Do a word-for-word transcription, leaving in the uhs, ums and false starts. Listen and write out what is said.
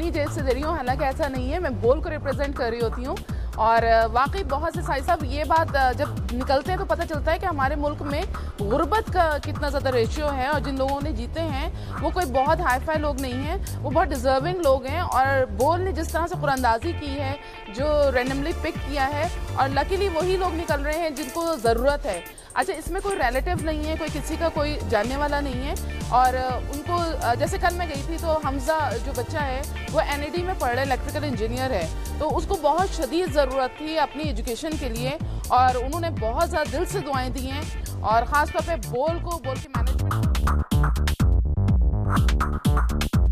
अपनी जेब से दे रही हूँ, हालांकि ऐसा नहीं है, मैं बोल को रिप्रेजेंट कर रही होती हूँ। और वाकई बहुत से साई साहब ये बात जब निकलते हैं तो पता चलता है कि हमारे मुल्क में गुर्बत का कितना ज़्यादा रेशियो है, और जिन लोगों ने जीते हैं वो कोई बहुत हाई फाई लोग नहीं हैं, वो बहुत डिज़र्विंग लोग हैं। और बोल ने जिस तरह से कुरानंदाजी की है, जो रैंडमली पिक किया है, और लकीली वही लोग निकल रहे हैं जिनको ज़रूरत है। अच्छा, इसमें कोई रिलेटिव नहीं है, कोई किसी का कोई जानने वाला नहीं है। और उनको, जैसे कल मैं गई थी तो हमजा जो बच्चा है वो एन ई डी में पढ़ रहा है, इलेक्ट्रिकल इंजीनियर है, तो उसको बहुत शदीद ज़रूरत थी अपनी एजुकेशन के लिए, और उन्होंने बहुत ज़्यादा दिल से दुआएं दी हैं। और ख़ास तौर पे बोल को, बोल के मैनेजमेंट